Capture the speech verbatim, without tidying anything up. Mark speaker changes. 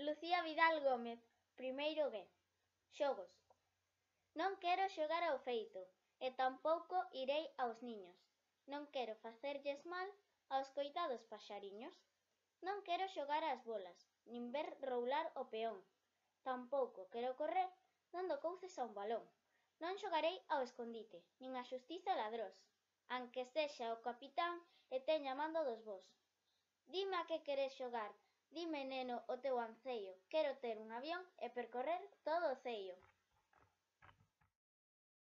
Speaker 1: Lucía Vidal Gómez, primeiro G. Xogos. Non quero xogar ao feito, e tampouco irei aos niños. Non quero facerlles mal aos coitados paxariños. Non quero xogar ás bolas, nin ver roular o peón. Tampouco quero correr dando couces a un balón. Non xogarei ao escondite, nin á xustiza ladrós, anque sexa o capitán e teña mando dos vós. Dime a que queres xogar, dime, neno, o teu anceio. Quero ter un avión e percorrer todo o ceio.